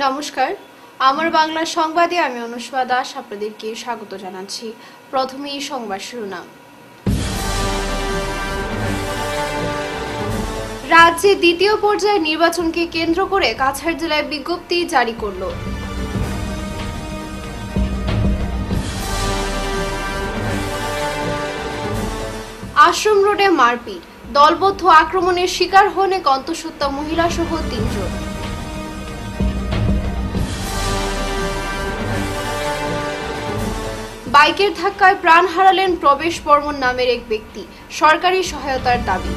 নমস্কার, আমার বাংলা সংবাদে আমি অনুষ্কা দাস আপনাদেরকে স্বাগত জানাচ্ছি। প্রথমেই সংবাদ শিরোনাম। রাজ্যে দ্বিতীয় পর্যায়ের নির্বাচনকে কেন্দ্র করে কাছাড় জেলায় বিজ্ঞপ্তি জারি করল। আশ্রম রোডে মারপিট, দলবদ্ধ আক্রমণের শিকার হন এক অন্তঃসত্ত্বা মহিলা সহ 3 জন। বাইকের ধাক্কায় প্রাণ হারালেন প্রবেশ বর্মন নামের এক ব্যক্তি, সরকারি সহায়তার দাবি।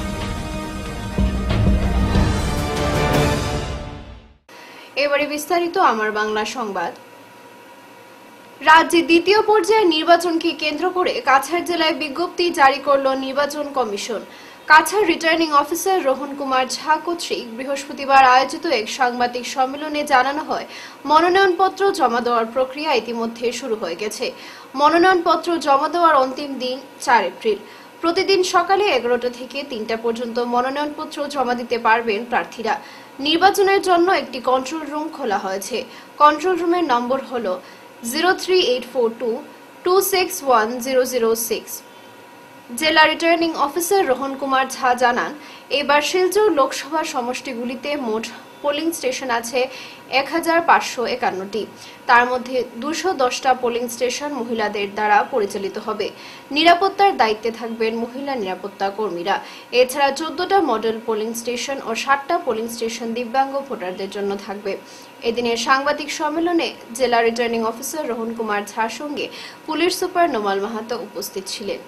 এবারে বিস্তারিত আমার বাংলা সংবাদ। রাজ্যে দ্বিতীয় পর্যায়ের নির্বাচনকে কেন্দ্র করে কাছাড় জেলায় বিজ্ঞপ্তি জারি করল নির্বাচন commission. Cachar returning officer Rohan Kumar Jha কর্তৃক বৃহস্পতিবার আয়োজিত এক সাংবাদিক সম্মেলনে জানানো হয়, মনোনয়নপত্র জমা দেওয়ার প্রক্রিয়া ইতিমধ্যে শুরু হয়ে গেছে। মনোনয়নপত্র জমা দেওয়ার অন্তিম দিন 4 এপ্রিল। প্রতিদিন সকালে 11টা থেকে 3টা পর্যন্ত মনোনয়নপত্র জমা দিতে পারবেন প্রার্থীরা। নির্বাচনের জন্য একটি কন্ট্রোল রুম খোলা হয়েছে। কন্ট্রোল রুমের নম্বর হল 03842261006। জেলা রিটার্নিং অফিসার রোহন কুমার ঝা জানান, এবার শিলচর লোকসভা সমষ্টিগুলিতে মোট পোলিং স্টেশন আছে 1551টি। তার মধ্যে 210টা পোলিং স্টেশন মহিলাদের দ্বারা পরিচালিত হবে। নিরাপত্তার দায়িত্বে থাকবেন মহিলা নিরাপত্তা কর্মীরা। এছাড়া 14টা মডেল পোলিং স্টেশন ও 60টা পোলিং স্টেশন দিব্যাঙ্গ ভোটারদের জন্য থাকবে। এদিনের সাংবাদিক সম্মেলনে জেলা রিটার্নিং অফিসার রোহন কুমার ঝার সঙ্গে পুলিশ সুপার নোমাল মাহাতো উপস্থিত ছিলেন।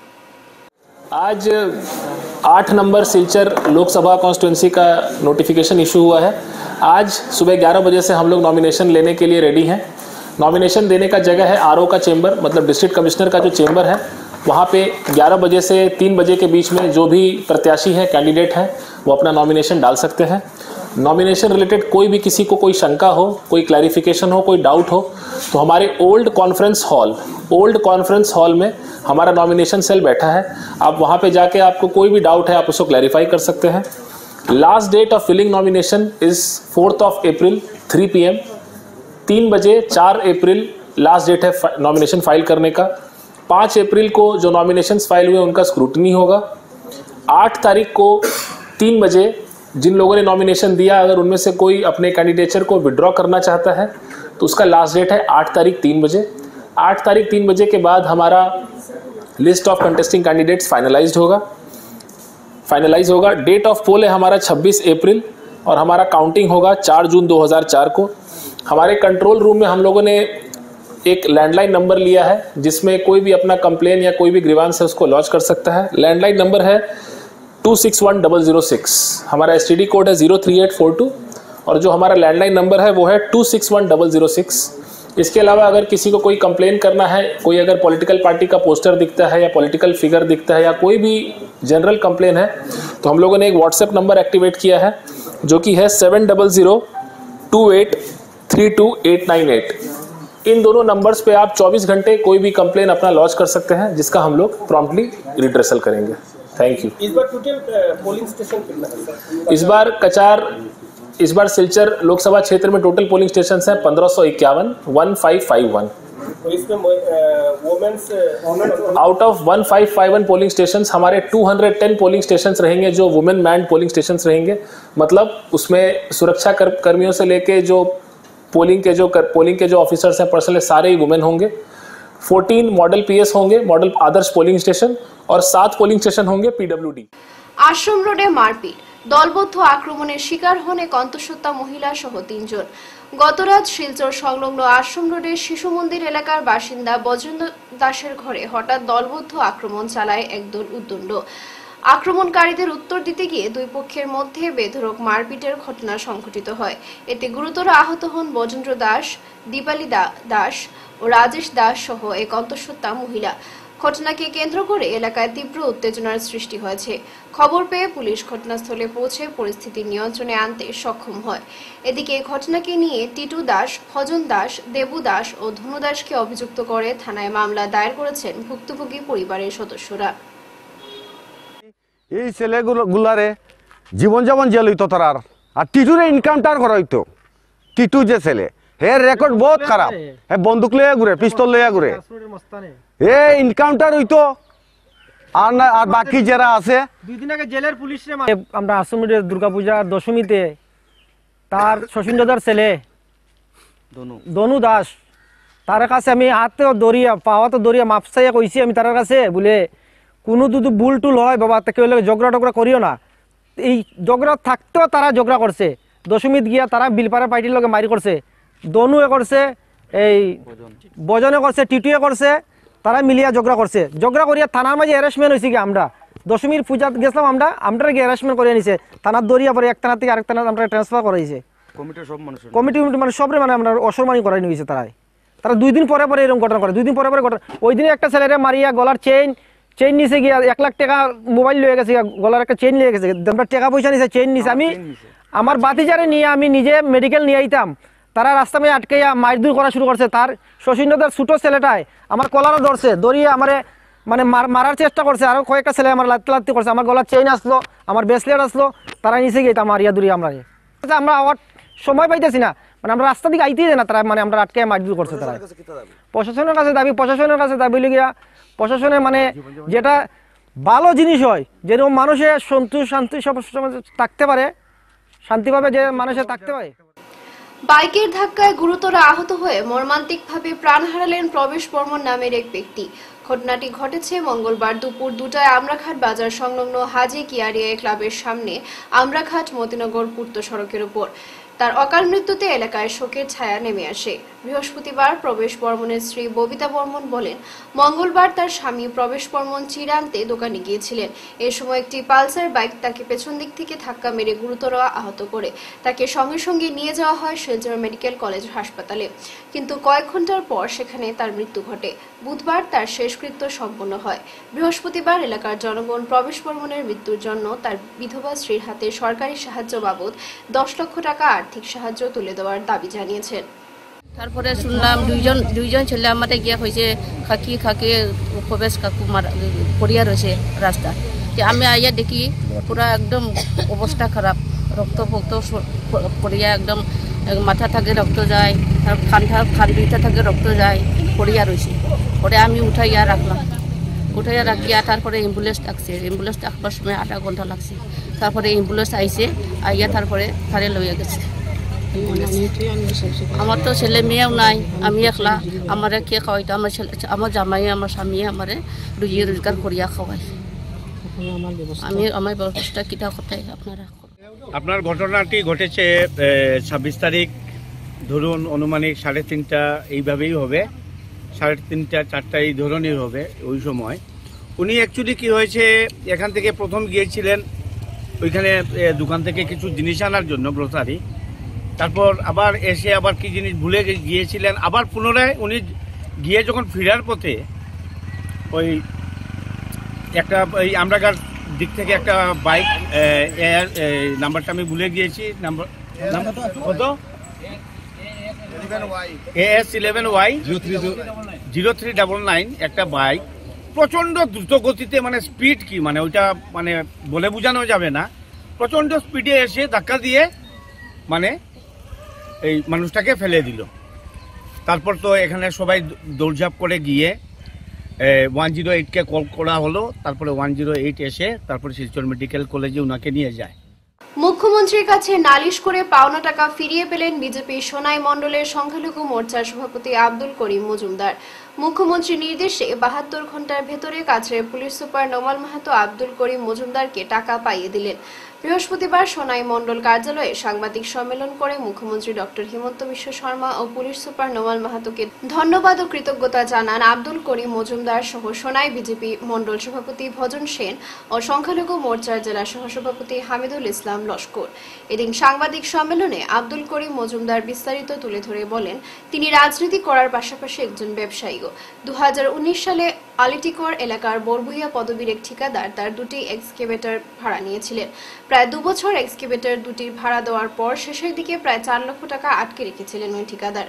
आज 8 नंबर सिलचर लोकसभा कॉन्स्टिट्यूंसी का नोटिफिकेशन इशू हुआ है। आज सुबह 11 बजे से हम लोग नॉमिनेशन लेने के लिए रेडी हैं। नॉमिनेशन देने का जगह है आरओ का चेंबर, मतलब डिस्ट्रिक्ट कमिश्नर का जो चेंबर है, वहाँ पे 11 बजे से 3 बजे के बीच में जो भी प्रत्याशी है, कैंडिडेट हैं, वो अपना नॉमिनेशन डाल सकते हैं। नॉमिनेशन रिलेटेड कोई भी किसी को कोई शंका हो, कोई क्लैरिफिकेशन हो, कोई डाउट हो, तो हमारे ओल्ड कॉन्फ्रेंस हॉल में हमारा नॉमिनेशन सेल बैठा है। आप वहाँ पे जाके आपको कोई भी डाउट है, आप उसको क्लैरिफाई कर सकते हैं। Last date of filing nomination is 4th of April 3 PM। 3 बजे 4 अप्रैल लास्ट डेट है नॉमिनेशन फाइल करने का। 5 अप्रैल को जो नॉमिनेशंस फाइल हुए उनका स्क्रूटनी होगा। 8 तारीख को 3 बजे जिन लोगों ने नॉमिनेशन दिया, अगर उनमें से कोई अपने कैंडिडेचर को विड्रॉ करना चाहता है तो उसका लास्ट डेट है 8 तारीख 3 बजे। 8 तारीख 3 बजे के बाद हमारा list of contesting candidates finalize होगा। डेट ऑफ पोल है हमारा 26 अप्रैल और हमारा काउंटिंग होगा 4 जून 2004 को। हमारे कंट्रोल रूम में हम लोगों ने एक लैंडलाइन नंबर लिया है, जिसमें कोई भी अपना कंप्लेन या कोई भी ग्रीवांस है उसको लॉन्च कर सकता है। लैंडलाइन नंबर है 261006। हमारा STD कोड है 03842 और जो हमारा लैंडलाइन नंबर है वो है 261006। इसके अलावा अगर किसी को कोई कंप्लेन करना है, कोई अगर पॉलिटिकल पार्टी का पोस्टर दिखता है या पॉलिटिकल फिगर दिखता है या कोई भी जनरल कंप्लेन है, तो हम लोगों ने एक व्हाट्सएप नंबर एक्टिवेट किया है जो कि है 7002832898। इन दोनों नंबर्स पे आप 24 घंटे कोई भी कंप्लेन अपना लॉन्च कर सकते हैं, जिसका हम लोग प्रॉम्प्टली रिड्रेसल करेंगे। Thank you. इस बार टोटल पोलिंग स्टेशन कितना है? इस बार सिलचर लोकसभा क्षेत्र में टोटल पोलिंग स्टेशन हैं 1551, 1551। इसमें womens out of 1551 polling stations हमारे 210 पोलिंग स्टेशंस रहेंगे जो वुमेन मैन्ड पोलिंग स्टेशंस रहेंगे। मतलब उसमें सुरक्षा कर्मियों से लेके जो पोलिंग के जो ऑफिसर्स हैं पर्सनल, सारे ही वुमेन होंगे। 14 मॉडल PS होंगे, मॉडल आदर्श पोलिंग स्टेशन, और 7 पोलिंग स्टेशन होंगे PWD। আশ্রম রোডে মারপিট, দলবদ্ধ আক্রমণের শিকার হন এক অন্তঃসত্ত্বা মহিলা সহ 3 জন। গতরাত শিলচর সংলগ্ন আশ্রম রোডের শিশু মন্দির এলাকার বাসিন্দা বজেন্দ্র দাসের ঘরে হঠাৎ দলবদ্ধ আক্রমণ চালায় একদল উদ্দণ্ড। আক্রমণকারীদের উত্তর দিতে গিয়ে দুই পক্ষের মধ্যে বেধড়ক মারপিটের ঘটনা সংঘটিত হয়। এতে গুরুতর আহত হন বজেন্দ্র দাস, দীপালি দাস ও রাজেশ দাস সহ এক অন্তঃসত্ত্বা মহিলা। ঘটনাকে কেন্দ্র করে এলাকায় তীব্র উত্তেজনার সৃষ্টি হয়েছে। খবর পেয়ে পুলিশ ঘটনাস্থলে পৌঁছে পরিস্থিতি নিয়ন্ত্রণে আনতে সক্ষম হয়। এদিকে ঘটনাকে নিয়ে টিটু দাস, ভজন দাস, দেবু দাস ও ধনু দাসকে অভিযুক্ত করে থানায় মামলা দায়ের করেছেন ভুক্তভোগী পরিবারের সদস্যরা। এই ছেলেগুলারে জীবন যেমন জেল হইতো তার, আর টিটুরে ইনকামটার করা হইতো, টিটু যে ছেলে হে রেকর্ড বহুত খারাপ হে বন্দুক লইয়া ঘুরে পিস্তল লইয়া ঘুরে এ এনকাউন্টার হইতো আর না আর বাকি যারা আছে দুই দিন আগে জেলের পুলিশে আমরা আশ্রমের দুর্গাপূজার দশমীতে তার শশীন্দ্রদার ছেলে দনু দাস তার কাছে আমি হাতে দরিয়া পাওয়াতে দরিয়া মাপসাইয়া কইছি আমি তার কাছে বলে কোনো যদি ভুল টুল হয় বাবা কেউ ঝগড়া টগড়া করিও না এই ঝগড়া থাকতেও তারা ঝগড়া করছে দশমীত গিয়া তারা বিলপাড়া পার্টির লগে মারি করছে দনুয়ে করছে এই বজনে করছে টিটুয়ে করছে তারা মিলিয়া ঝগড়া করছে ঝগড়া করিয়া থানার মাঝে হ্যারাসমেন্ট হয়েছে কি আমরা দশমীর পূজা গেছিলাম আমরা গিয়ে হ্যারাসমেন্ট করে নিছে থানার দরিয়া পরে এক থানা থেকে আরেক থানা আমরা ট্রান্সফার করাইছে কমিটি মানে সবরে মানে আমরা অসম্মানী করাই নিয়েছে তারা 2 দিন পরে পরে এরকম ঘটনা করে 2 দিন পরে পরে ঘটনা ওই দিনে একটা ছেলেরে মারিয়া গলার চেইন নিচে গিয়া 1 লাখ টাকা মোবাইল লয়ে গেছে গলার একটা চেইন লিয়ে গেছে আমরা টাকা পয়সা নিছে চেইন নিছে আমি আমার বাতিজারে নিয়ে আমি নিজে মেডিকেল নিয়ে আইতাম তারা রাস্তা মেয়ে আটকাইয়া মারধর করা শুরু করছে তার শশীন্দ্রদার ছোট ছেলেটায় আমার কলারও ধরছে ধরিয়ে আমারে মানে মারার চেষ্টা করছে আরো কয়েকটা ছেলে আমার লাত্তি করছে আমার গলার চেইন আসলো আমার ব্রেসলেট আসলো তারা নিচে গিয়ে মারিয়া দূরিয়া আমরা আবার সময় পাইতেছি না মানে আমরা রাস্তা দিকে আইতেই না তারা মানে আমরা আটকে মারধর করছে তারা প্রশাসনের কাছে দাবি গিয়া প্রশাসনে মানে যেটা ভালো জিনিস হয় যেরকম মানুষের শান্তি সব থাকতে পারে শান্তিভাবে যে মানুষের থাকতে পারে। বাইকের ধাক্কায় গুরুতর আহত হয়ে মর্মান্তিকভাবে প্রাণ হারালেন প্রবেশ বর্মন নামের এক ব্যক্তি। ঘটনাটি ঘটেছে মঙ্গলবার দুপুর 2টায় আমরাঘাট বাজার সংলগ্ন হাজি কিয়ারিয়া ক্লাবের সামনে আমরাঘাট মতিনগর পূর্ত সড়কের উপর। তার অকাল মৃত্যুতে এলাকায় শোকের ছায়া নেমে আসে। বৃহস্পতিবার প্রবেশ বর্মনের স্ত্রী ববিতা বর্মন বলেন, মঙ্গলবার তার স্বামী প্রবেশ বর্মন চিড়া আনতে দোকানে গিয়েছিলেন। এ সময় একটি পালসার বাইক তাকে পেছন দিক থেকে ধাক্কা মেরে গুরুতর আহত করে তাকে সঙ্গে সঙ্গে নিয়ে যাওয়া হয় শিলচর মেডিকেল কলেজ হাসপাতালে, কিন্তু কয়েক ঘন্টার পর সেখানে তার মৃত্যু ঘটে। বুধবার তার শেষকৃত্য সম্পন্ন হয়। বৃহস্পতিবার এলাকার জনগণ প্রবেশ বর্মনের মৃত্যুর জন্য তার বিধবা স্ত্রীর হাতে সরকারি সাহায্য বাবদ 10 লক্ষ টাকা আর্থিক সাহায্য তুলে দেওয়ার দাবি জানিয়েছেন। তারপরে শুনলাম দুইজন ছেলে আমাদের গিয়া হয়েছে খাকি প্রবেশ কাকু পড়িয়া রয়েছে রাস্তা। আমি আইয়া দেখি পুরা একদম অবস্থা খারাপ, রক্ত পড়িয়া একদম মাথা থাকে রক্ত যায়, তার খান দুইটা থাকে রক্ত যায়, পড়িয়া রয়েছে। পরে আমি উঠাইয়া রাখিয়া তারপরে অ্যাম্বুলেন্স ডাকছে। অ্যাম্বুলেন্স ডাকবার সময় 8 ঘন্টা লাগছে। তারপরে অ্যাম্বুলেন্স আইসে আইয়া তারপরে থারে লইয়া গেছে। আমার তো ছেলে মেয়েও নাই, আমি একলা। আমার কে খাওয়াইতো? আমার জামাই আমার স্বামী আমারে রুজি রোজগার করিয়া খাওয়াই। আমার ব্যবস্থা কিটা কোথায় আপনারা? আপনার ঘটনাটি ঘটেছে 26 তারিখ, ধরুন অনুমানিক 3:30 এইভাবেই হবে, 3:30 4টা এই ধরনের হবে। ওই সময় উনি অ্যাকচুয়ালি কি হয়েছে, এখান থেকে প্রথম গিয়েছিলেন ওইখানে দোকান থেকে কিছু জিনিস আনার জন্য, গ্রোসারি। তারপর আবার এসে আবার কি জিনিস ভুলে গিয়েছিলেন। আবার পুনরায় উনি গিয়ে যখন ফেরার পথে ওই আমরাঘাট দিক থেকে একটা বাইক, নাম্বারটা আমি ভুলে গিয়েছি, নাম্বার কত, AS11Y 0399 একটা বাইক প্রচন্ড দ্রুত গতিতে, মানে স্পিড কি মানে ওইটা মানে বলে বোঝানো যাবে না, প্রচন্ড স্পিডে এসে ধাক্কা দিয়ে মানে এই মানুষটাকে ফেলে দিল। তারপর তো এখানে সবাই দৌড়ঝাঁপ করে গিয়ে 108কে কল করা হলো। তারপরে 108 এসে তারপরে শিলচর মেডিকেল কলেজে ওনাকে নিয়ে যায়। মুখ্যমন্ত্রীর কাছে নালিশ করে পাওনা টাকা ফিরিয়ে পেলেন বিজেপি সোনাই মণ্ডলের সংখ্যালঘু মোর্চার সভাপতি আব্দুল করিম মজুমদার। মুখ্যমন্ত্রীর নির্দেশে 72 ঘন্টার ভেতরে কাছড়ের পুলিশ সুপার নোমাল মাহাতো আব্দুল করিম মজুমদারকে টাকা পাইয়ে দিলেন। বৃহস্পতিবার সোনাই মণ্ডল কার্যালয়ে সাংবাদিক সম্মেলন করে মুখ্যমন্ত্রী ডক্টর হিমন্ত বিশ্ব শর্মা ও পুলিশ সুপার নোমাল মাহাতোকে ধন্যবাদ ও কৃতজ্ঞতা জানান আব্দুল করিম মজুমদার সহ সোনাই বিজেপি মণ্ডল সভাপতি ভজন সেন ও সংখ্যালঘু মোর্চার জেলা সহসভাপতি হামিদুল ইসলাম লস্কর। এদিন সাংবাদিক সম্মেলনে আব্দুল করিম মজুমদার বিস্তারিত তুলে ধরে বলেন, তিনি রাজনীতি করার পাশাপাশি একজন ব্যবসায়ীও। 2019 সালে আলিটিকর এলাকার বরবুইয়া পদবীর এক ঠিকাদার তার 2টি এক্সকেভেটর ভাড়া নিয়েছিলেন। প্রায় 2 বছর এক্সকেভেটর 2টির ভাড়া দেওয়ার পর শেষের দিকে প্রায় 4 লক্ষ টাকা আটকে রেখেছিলেন ওই ঠিকাদার।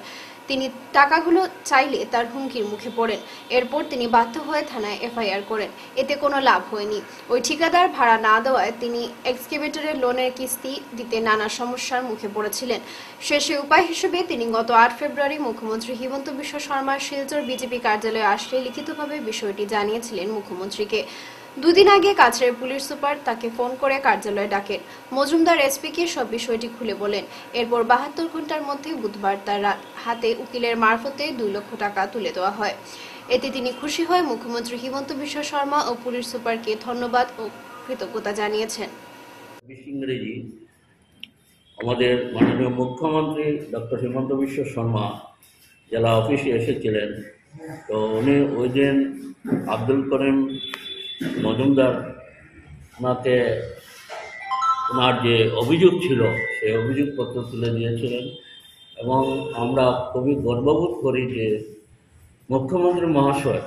তিনি টাকাগুলো চাইলে তার হুমকির মুখে পড়েন। এরপর তিনি বাধ্য হয়ে থানায় এফআইআর করেন। এতে কোনো লাভ হয়নি। ওই ঠিকাদার ভাড়া না দেওয়ায় তিনি এক্সকেভেটরের লোনের কিস্তি দিতে নানা সমস্যার মুখে পড়েছিলেন। শেষে উপায় হিসেবে তিনি গত 8 ফেব্রুয়ারি মুখ্যমন্ত্রী হিমন্ত বিশ্ব শর্মার শিলচর বিজেপি কার্যালয়ে আসলে লিখিতভাবে বিষয়টি জানিয়েছিলেন মুখ্যমন্ত্রীকে। দুদিন আগে কাছাড়ের পুলিশ সুপার তাকে ফোন করে কার্যালয়ে ডাকেন। মজুমদার এসপিকে সব বিষয়টি খুলে বলেন। এরপর 72 ঘন্টার মধ্যে বুধবার তার হাতে উকিলের মারফতে 2 লক্ষ টাকা তুলে দেওয়া হয়। এতে তিনি খুশি হয়ে মুখ্যমন্ত্রী হিমন্ত বিশ্ব শর্মা ও পুলিশ সুপারকে ধন্যবাদ ও কৃতজ্ঞতা জানিয়েছেন। ইংরেজি আমাদের মাননীয় মুখ্যমন্ত্রী ডক্টর হিমন্ত বিশ্ব শর্মা জেলা অফিসে এসেছিলেন। তো উনি ওই দিন আব্দুল করিম মজুমদার ওনাকে ওনার যে অভিযোগ ছিল সেই অভিযোগপত্র তুলে দিয়েছিলেন এবং আমরা খুবই গর্ববোধ করি যে মুখ্যমন্ত্রী মহাশয়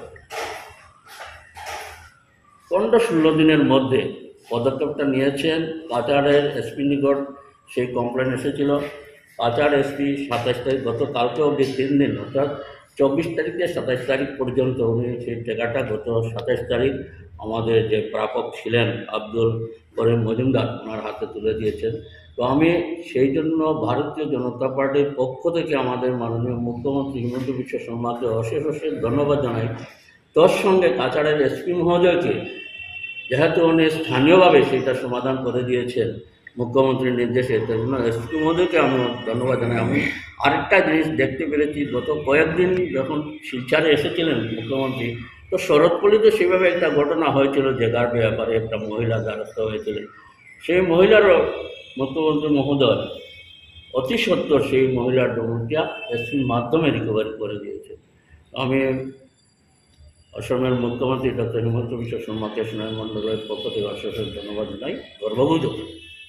15-16 দিনের মধ্যে পদক্ষেপটা নিয়েছেন। কাছাড়ের এসপি নিকট সেই কমপ্লেন এসেছিল। কাছাড় এসপি 27 তারিখ, গতকালকে অবধি 3 দিন, অর্থাৎ 24 তারিখ থেকে 27 তারিখ পর্যন্ত উনি সেই টাকাটা গত 27 তারিখ আমাদের যে প্রাপক ছিলেন আব্দুল করিম মজুমদার ওনার হাতে তুলে দিয়েছেন। তো আমি সেই জন্য ভারতীয় জনতা পার্টির পক্ষ থেকে আমাদের মাননীয় মুখ্যমন্ত্রী হিমন্ত বিশ্ব শর্মাকে অশেষ ধন্যবাদ জানাই। তোর সঙ্গে কাছাড়ের এসপি মহোদয়কে, যেহেতু উনি স্থানীয়ভাবে সেটা সমাধান করে দিয়েছেন মুখ্যমন্ত্রীর নির্দেশে, তার জন্য এসপি মহোদয়কে আমি ধন্যবাদ জানাই। আমি আরেকটা জিনিস দেখতে পেরেছি, গত কয়েকদিন যখন শিলচরে এসেছিলেন মুখ্যমন্ত্রী, তো শরৎপল্লীতে সেভাবে একটা ঘটনা হয়েছিল, জায়গার ব্যাপারে একটা মহিলা দ্বারস্থ হয়েছিলেন। সেই মহিলারও মুখ্যমন্ত্রী মহোদয় অতি সত্বর সেই মহিলার ডকুমেন্টটা এসপির মাধ্যমে রিকভারি করে দিয়েছে। আমি অসমের মুখ্যমন্ত্রী ডক্টর হিমন্ত বিশ্ব শর্মাকে সোনাই মণ্ডলের পক্ষ থেকে অশেষ ধন্যবাদ জানাই, গর্ববোধ করি।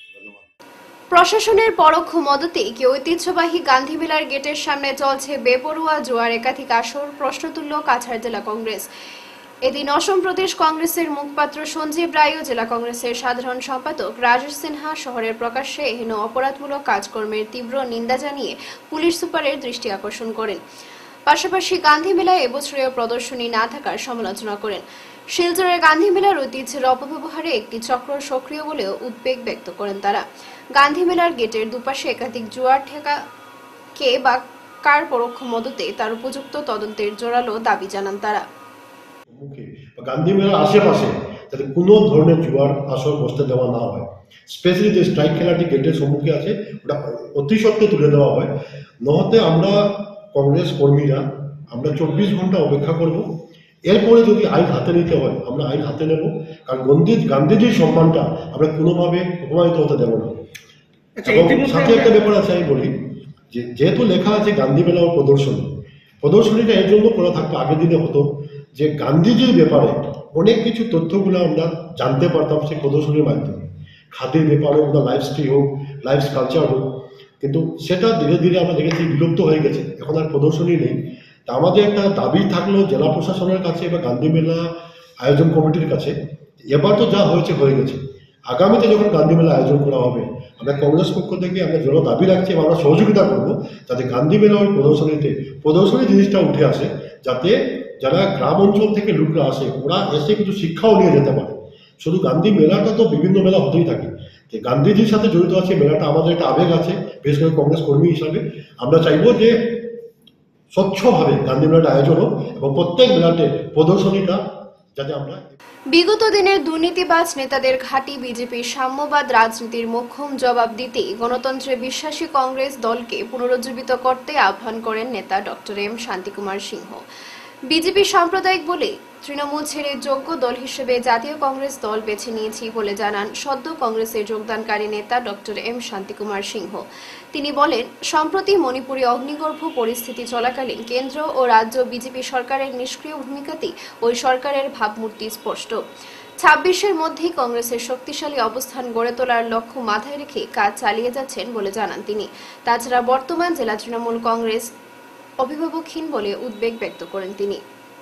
প্রশাসনের পরোক্ষ মদতেই কি ঐতিহ্যবাহী গান্ধী মেলার গেটের সামনে চলছে বেপরোয়া জুয়ার একাধিক আসর, প্রশ্ন তুলল কাছাড় জেলা কংগ্রেস। এদিন অসম প্রদেশ কংগ্রেসের মুখপাত্র সঞ্জীব রায় ও জেলা কংগ্রেসের সাধারণ সম্পাদক রাজেশ সিনহা শহরের প্রকাশ্যে এহেন অপরাধমূলক কাজকর্মের তীব্র নিন্দা জানিয়ে পুলিশ সুপারের দৃষ্টি আকর্ষণ করেন। পাশাপাশি গান্ধী মেলায় এবছরেও প্রদর্শনী না থাকার সমালোচনা করেন। শিলচরের গান্ধী মেলার ঐতিহ্যের অপব্যবহারে একটি চক্র সক্রিয় বলেও উদ্বেগ ব্যক্ত করেন তারা। গান্ধী মেলার গেটের দুপাশে একাধিক জুয়ার ঠেকা কে বা কার পরোক্ষ মদতে তার উপযুক্ত তদন্তের জোরালো দাবি জানান তারা। গান্ধী মেলার আশেপাশে যাতে কোনো ধরনের জুয়ার আসর বসতে দেওয়া না হয়, স্পেশালি যে স্ট্রাইক খেলাটি গেটের সম্মুখে আছে ওটা অতি সত্ত্বে তুলে দেওয়া হয়। নহতে আমরা কংগ্রেস কর্মীরা আমরা 24 ঘন্টা অপেক্ষা করব। এরপরে যদি আইন হাতে নিতে হয় আমরা আইন হাতে নেব, কারণ গান্ধীজির সম্মানটা আমরা কোনোভাবে অপমানিত হতে দেব না। এবং সাথে একটা ব্যাপার আছে, আমি বলি যে যেহেতু লেখা আছে গান্ধী মেলা ও প্রদর্শনীটা এর জন্য করা থাকতো, আগের দিনে হতো যে গান্ধীজির ব্যাপারে অনেক কিছু তথ্যগুলো আমরা জানতে পারতাম সেই প্রদর্শনীর মাধ্যমে, খাদির ব্যাপারে ওটা লাইফস্টাইল হোক, লাইফ কালচার হোক, কিন্তু সেটা ধীরে ধীরে আমরা দেখেছি বিলুপ্ত হয়ে গেছে, এখন আর প্রদর্শনী নেই। তা আমাদের একটা দাবি থাকলো জেলা প্রশাসনের কাছে বা গান্ধী মেলা আয়োজন কমিটির কাছে, এবার তো যা হয়েছে হয়ে গেছে, আগামীতে যখন গান্ধী মেলা আয়োজন করা হবে আমরা কংগ্রেস পক্ষ থেকে আমরা জোর দাবি রাখছি এবং আমরা সহযোগিতা করবো যাতে গান্ধী মেলা ওই প্রদর্শনী জিনিসটা উঠে আসে, যাতে যারা গ্রাম অঞ্চল থেকে লোকরা আসে ওরা এসে কিছু শিক্ষাও নিয়ে যেতে পারে। শুধু গান্ধী মেলাটা তো বিভিন্ন মেলা হতেই থাকে, যে গান্ধীজির সাথে জড়িত আছে মেলাটা, আমাদের একটা আবেগ আছে, বিশেষ করে কংগ্রেস কর্মী হিসাবে আমরা চাইবো যে স্বচ্ছভাবে গান্ধী মেলাটা আয়োজন হোক এবং প্রত্যেক মেলাতে প্রদর্শনীটা যাতে আমরা। বিগত দিনের দুর্নীতিবাজ নেতাদের ঘাঁটি বিজেপির সাম্যবাদ রাজনীতির মোক্ষম জবাব দিতেই গণতন্ত্রে বিশ্বাসী কংগ্রেস দলকে পুনরুজ্জীবিত করতে আহ্বান করেন নেতা doctor M Shantikumar Singha. BJP সাম্প্রদায়িক বলে তৃণমূল ছেড়ে যোগ্য দল হিসেবে জাতীয় কংগ্রেস দল বেছে নিয়েছি বলে জানান সদ্য কংগ্রেসে যোগদানকারী নেতা ডক্টর এম শান্তিকুমার সিংহ। তিনি বলেন, সম্প্রতি মণিপুরে অগ্নিগর্ভ পরিস্থিতি চলাকালীন কেন্দ্র ও রাজ্য বিজেপি সরকারের নিষ্ক্রিয় ভূমিকাতেই ওই সরকারের ভাবমূর্তি স্পষ্ট। 26-এর মধ্যেই কংগ্রেসের শক্তিশালী অবস্থান গড়ে তোলার লক্ষ্য মাথায় রেখে কাজ চালিয়ে যাচ্ছেন বলে জানান তিনি। তাছাড়া বর্তমান জেলা তৃণমূল কংগ্রেস অভিভাবকহীন বলে উদ্বেগ ব্যক্ত করেন তিনি।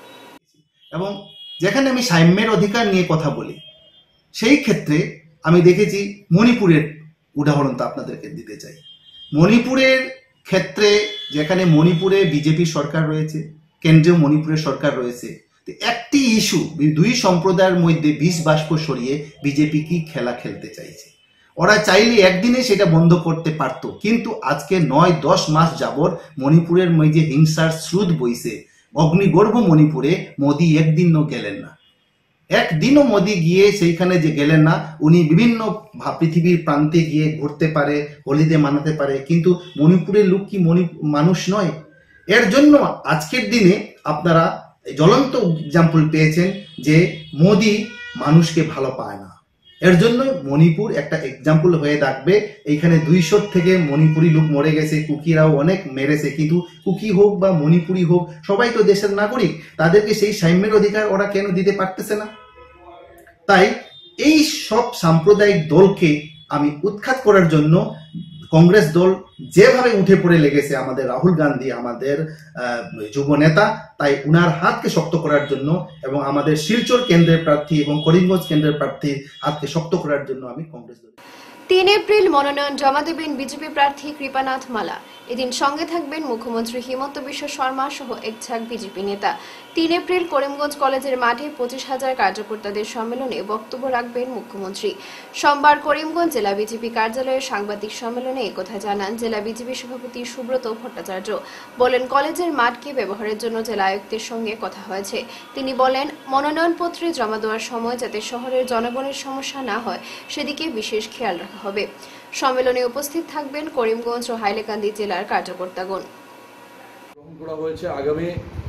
এবং যেখানে আমি সাম্যের অধিকার নিয়ে কথা বলি, সেই ক্ষেত্রে আমি দেখেছি মণিপুরের উদাহরণটা আপনাদেরকে দিতে চাই। মণিপুরের ক্ষেত্রে যেখানে মণিপুরে বিজেপি সরকার রয়েছে, কেন্দ্রীয় মণিপুরের সরকার রয়েছে, একটি ইস্যু দুই সম্প্রদায়ের মধ্যে বিষ বাষ্প সরিয়ে বিজেপি কি খেলা খেলতে চাইছে। ওরা চাইলে একদিনে সেটা বন্ধ করতে পারত, কিন্তু আজকে 9-10 মাস যাবৎ মণিপুরের মধ্যে হিংসার স্রোত বইছে। অগ্নিগর্ভ মণিপুরে মোদী একদিনও গেলেন না, একদিনও মোদী গিয়ে সেইখানে যে গেলেন না। উনি বিভিন্ন পৃথিবীর প্রান্তে গিয়ে ঘুরতে পারে, হলিডে মানাতে পারে, কিন্তু মণিপুরের লোক কি মানুষ নয়? এর জন্য আজকের দিনে আপনারা জ্বলন্ত এক্সাম্পল পেয়েছেন যে মোদী মানুষকে ভালো পায় না। এর জন্য মণিপুর একটা এক্সাম্পল হয়ে থাকবে। এইখানে 200 থেকে মণিপুরি লোক মরে গেছে, কুকিরাও অনেক মেরেছে, কিন্তু কুকি হোক বা মণিপুরি হোক সবাই তো দেশের নাগরিক, তাদেরকে সেই সাম্যের অধিকার ওরা কেন দিতে পারতেছে না? তাই এই সব সাম্প্রদায়িক দলকে আমি উৎখাত করার জন্য কংগ্রেস দল যেভাবে উঠে পড়ে লেগেছে, আমাদের রাহুল গান্ধী আমাদের যুব নেতা, তাই উনার হাতকে শক্ত করার জন্য এবং আমাদের শিলচর কেন্দ্রের প্রার্থী এবং করিমগঞ্জ কেন্দ্রের প্রার্থীর হাতকে শক্ত করার জন্য আমি কংগ্রেস দল 3 এপ্রিল মনোনয়ন জমা দেবেন বিজেপি প্রার্থী কৃপানাথ মালা। এদিন সঙ্গে থাকবেন মুখ্যমন্ত্রী হিমন্ত বিশ্ব শর্মা সহ এক ঝাঁক বিজেপি নেতা। 3 এপ্রিল করিমগঞ্জ কলেজের মাঠে 25,000 কার্যকর্তাদের সম্মেলনে বক্তব্য রাখবেন মুখ্যমন্ত্রী। সোমবার করিমগঞ্জ জেলা বিজেপি কার্যালয়ে সাংবাদিক সম্মেলনে একথা জানান জেলা বিজেপি সভাপতি সুব্রত ভট্টাচার্য। বলেন, কলেজের মাঠকে ব্যবহারের জন্য জেলা আয়ুক্তের সঙ্গে কথা হয়েছে। তিনি বলেন, মনোনয়নপত্রে জমা দেওয়ার সময় যাতে শহরের জনগণের সমস্যা না হয় সেদিকে বিশেষ খেয়াল রাখা হবে। সম্মেলনে উপস্থিত থাকবেন করিমগঞ্জ ও হাইলাকান্দি জেলার কার্যকর্তাগণ। গ্রহণ করা হয়েছে আগামী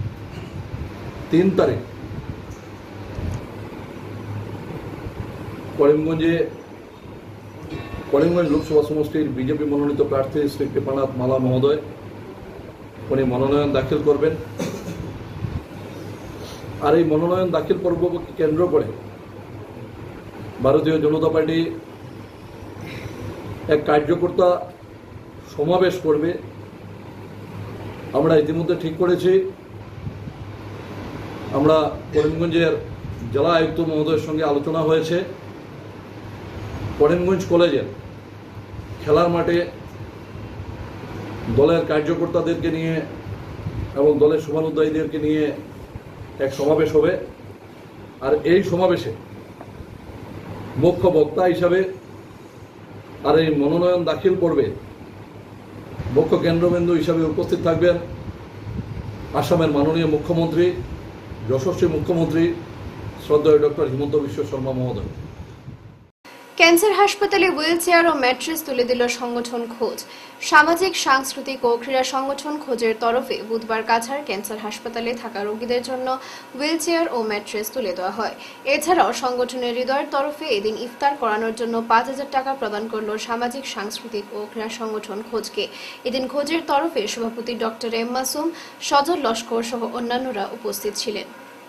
3 তারিখ করিমগঞ্জ লোকসভা সমষ্টির বিজেপি মনোনীত প্রার্থী শ্রী কৃপানাথ মালা মহোদয় উনি মনোনয়ন দাখিল করবেন। আর এই মনোনয়ন দাখিল পর্বকে কেন্দ্র করে ভারতীয় জনতা পার্টি এক কার্যকর্তা সমাবেশ করবে। আমরা ইতিমধ্যে ঠিক করেছি, আমরা করিমগঞ্জের জেলা আয়ুক্ত মহোদয়ের সঙ্গে আলোচনা হয়েছে, করিমগঞ্জ কলেজের খেলার মাঠে দলের কার্যকর্তাদেরকে নিয়ে এবং দলের শুভানুধ্যায়ীদেরকে নিয়ে এক সমাবেশ হবে। আর এই সমাবেশে মুখ্য বক্তা হিসাবে আর এই মনোনয়ন দাখিল করবে মুখ্য কেন্দ্রবিন্দু হিসাবে উপস্থিত থাকবেন আসামের মাননীয় মুখ্যমন্ত্রী, যশস্বী মুখ্যমন্ত্রী শ্রদ্ধেয় ডক্টর হিমন্ত বিশ্ব শর্মা মহোদয়। ক্যান্সার হাসপাতালে হুইলচেয়ার ও ম্যাট্রেস তুলে দিল সংগঠন খোঁজ। সামাজিক, সাংস্কৃতিক ও ক্রীড়া সংগঠন খোঁজের তরফে বুধবার কাছাড় ক্যান্সার হাসপাতালে থাকা রোগীদের জন্য হুইলচেয়ার ও ম্যাট্রেস তুলে দেওয়া হয়। এছাড়াও সংগঠনের হৃদয়ের তরফে এদিন ইফতার করানোর জন্য 5,000 টাকা প্রদান করল সামাজিক, সাংস্কৃতিক ও ক্রীড়া সংগঠন খোঁজকে। এদিন খোঁজের তরফে সভাপতি ডক্টর এম মাসুম, সজল লস্কর সহ অন্যান্যরা উপস্থিত ছিলেন।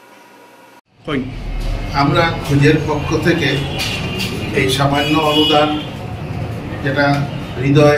আমরা খোঁজের পক্ষ থেকে এই সামান্য অনুদান যেটা হৃদয়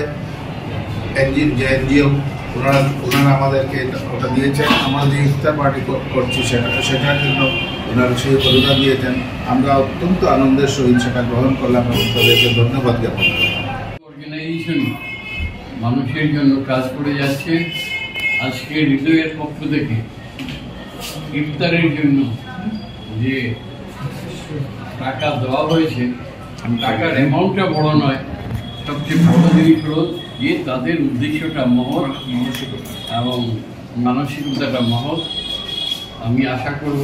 এনজিও ওনারা আমাদেরকে ওটা দিয়েছেন, আমরা যে ইফতার পার্টি করছি সেটার জন্য ওনারা সেই অনুদান দিয়েছেন। আমরা অত্যন্ত আনন্দের সহিত সেটা গ্রহণ করলাম এবং তাদেরকে ধন্যবাদ জ্ঞাপন করলাম। অর্গানাইজেশন মানুষের জন্য কাজ করে যাচ্ছে। আজকে হৃদয়ের পক্ষ থেকে ইফতারের জন্য যে টাকা দেওয়া হয়েছে, টাকার অ্যামাউন্টটা বড় নয়, সবচেয়ে বড় জিনিস হল যে তাদের উদ্দেশ্যটা মহৎ এবং মানসিকতাটা মহৎ। আমি আশা করব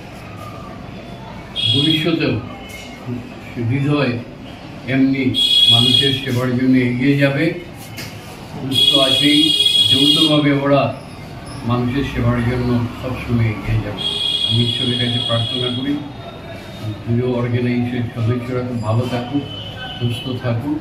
ভবিষ্যতেও হৃদয় এমনি মানুষের সেবার জন্য এগিয়ে যাবে। সুস্থ আছেই, যৌথভাবে ওরা মানুষের সেবার জন্য সবসময় এগিয়ে যাবে। আমি ঈশ্বরের কাছে প্রার্থনা করি দুটো অর্গানাইজেশনের সদস্যরা খুব ভালো থাকুক, সুস্থ থাকুক।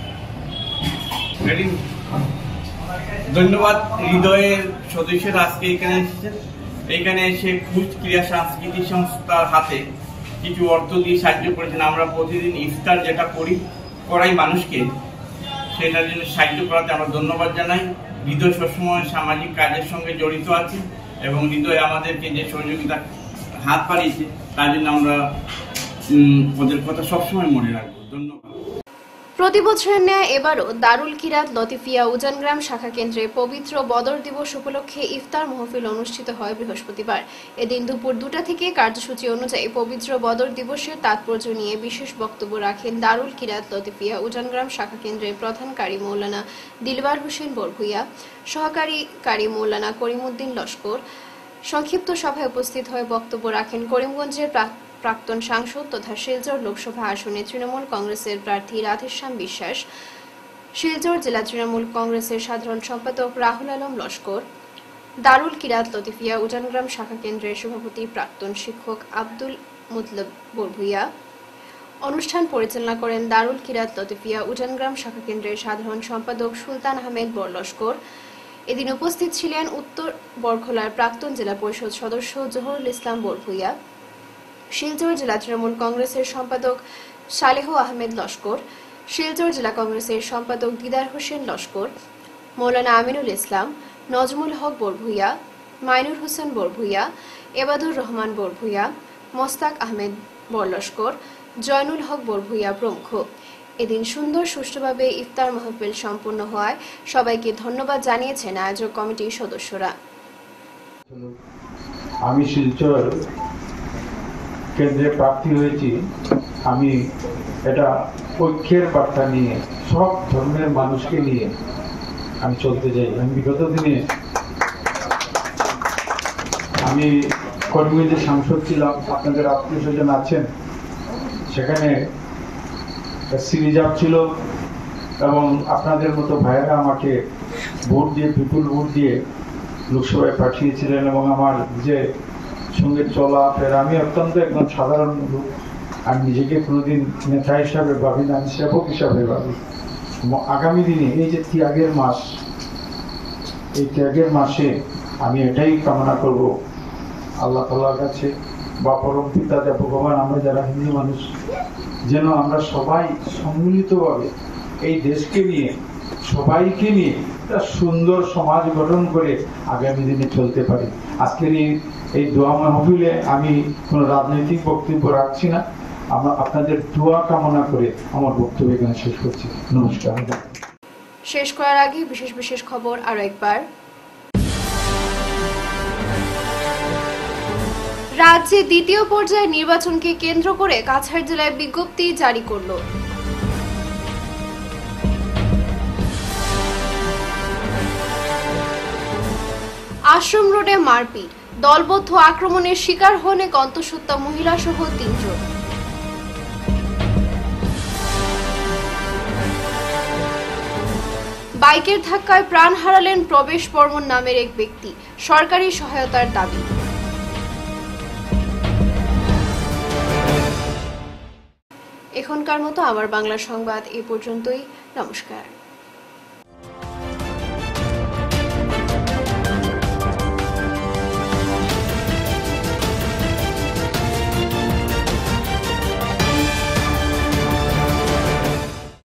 ধন্যবাদ। হৃদয়ের সদস্যরা আজকে এখানে এসেছেন। এখানে এসে খুঁজ ক্রীড়া সাংস্কৃতিক সংস্থার হাতে কিছু অর্থ দিয়ে সাহায্য করেছেন। আমরা প্রতিদিন ইফতার যেটা করাই মানুষকে, সেটার জন্য সাহায্য করাতে আমরা ধন্যবাদ জানাই। হৃদয় সবসময় সামাজিক কাজের সঙ্গে জড়িত আছে এবং হৃদয় আমাদেরকে যে সহযোগিতা হাত বাড়িয়েছে তার জন্য আমরা ওদের কথা সবসময় মনে রাখবো। ধন্যবাদ। প্রতি বছরের ন্যায় এবারও দারুল কিরাত লতিফিয়া উজানগ্রাম শাখা কেন্দ্রে পবিত্র বদর দিবস উপলক্ষে ইফতার মাহফিল অনুষ্ঠিত হয় বৃহস্পতিবার। এদিন দুপুর 2টা থেকে কার্যসূচি অনুযায়ী পবিত্র বদর দিবসের তাৎপর্য নিয়ে বিশেষ বক্তব্য রাখেন দারুল কিরাত লতিফিয়া উজানগ্রাম শাখা কেন্দ্রের প্রধান কারি মৌলানা দিলবার হোসেন বরভুইয়া, সহকারী কারি মৌলানা করিমউদ্দিন লস্কর। সংক্ষিপ্ত সভায় উপস্থিত হয়ে বক্তব্য রাখেন করিমগঞ্জের প্রাক্তন সাংসদ তথা শিলচর লোকসভা আসনে তৃণমূল কংগ্রেসের প্রার্থী রাধেশ্যাম বিশ্বাস, শিলচর জেলা তৃণমূল কংগ্রেসের সাধারণ সম্পাদক রাহুল আলম লস্কর, দারুল কিরাত লতিফিয়া উজানগ্রাম শাখা কেন্দ্রের সভাপতি প্রাক্তন শিক্ষক আব্দুল মুতলব বরভুইয়া। অনুষ্ঠান পরিচালনা করেন দারুল কিরাত লতিফিয়া উজানগ্রাম শাখা কেন্দ্রের সাধারণ সম্পাদক সুলতান আহমেদ বরলস্কর। এদিন উপস্থিত ছিলেন উত্তর বরখলার প্রাক্তন জেলা পরিষদ সদস্য জহুরুল ইসলাম বরভুইয়া, শিলচর জেলা তৃণমূল কংগ্রেসের সম্পাদক সালেহ আহমেদ লস্কর, শিলচর জেলা কংগ্রেসের সম্পাদক দিদার হোসেন লস্কর, মৌলানা আমিনুল ইসলাম, নজমুল হক বরভুইয়া, মাইনুর হোসেন বরভুইয়া, এবাদুর রহমান বরভুইয়া, মোস্তাক আহমেদ বরলস্কর, জয়নুল হক বরভুইয়া প্রমুখ। এদিন সুন্দর সুষ্ঠুভাবে ইফতার মাহফিল সম্পন্ন হওয়ায় সবাইকে ধন্যবাদ জানিয়েছেন আয়োজক কমিটির সদস্যরা। আমি শিলচর কেন্দ্রে প্রার্থী হয়েছি। আমি এটা ঐক্যের বার্তা নিয়ে, সব ধর্মের মানুষকে নিয়ে আমি চলতে চাই। আমি বিগত দিনে আমি করিমগঞ্জের সাংসদ ছিলাম, আপনাদের আত্মীয় স্বজন আছেন, সেখানে এসসি রিজার্ভ ছিল এবং আপনাদের মতো ভাইয়েরা আমাকে ভোট দিয়ে, বিপুল ভোট দিয়ে লোকসভায় পাঠিয়েছিলেন এবং আমার যে সঙ্গে চলা ফেরা, আমি অত্যন্ত একদম সাধারণ লোক। আমি নিজেকে কোনোদিন নেতা হিসাবে ভাবি না, আমি সেবক হিসাবে ভাবি। আগামী দিনে এই যে ত্যাগের মাস, এই ত্যাগের মাসে আমি এটাই কামনা করব আল্লাহ তাআলার কাছে বা পরম পিতা যা ভগবান, আমরা যারা হিন্দু মানুষ, যেন আমরা সবাই সম্মিলিতভাবে এই দেশকে নিয়ে, সবাইকে নিয়ে একটা সুন্দর সমাজ গঠন করে আগামী দিনে চলতে পারি। আজকের এই দোয়া মাহফিলে আমি কোনো রাজনৈতিক বক্তব্য রাখছি না, আমরা আপনাদের দোয়া কামনা করে আমার বক্তব্য এখানে শেষ করছি। নমস্কার। শেষ করার আগে বিশেষ বিশেষ খবর আরো একবার। রাজ্যে দ্বিতীয় পর্যায়ের নির্বাচনকে কেন্দ্র করে কাছাড় জেলায় বিজ্ঞপ্তি জারি করল। আশ্রম রোডে মারপিট, দলবদ্ধ আক্রমণের শিকার হন এক অন্তঃসত্ত্বা মহিলা সহ 3 জন। বাইকের ধাক্কায় প্রাণ হারালেন প্রবেশ বর্মন নামের এক ব্যক্তি, সরকারি সহায়তার দাবি। এখনকার মতো আমার বাংলা সংবাদ এ পর্যন্তই। নমস্কার।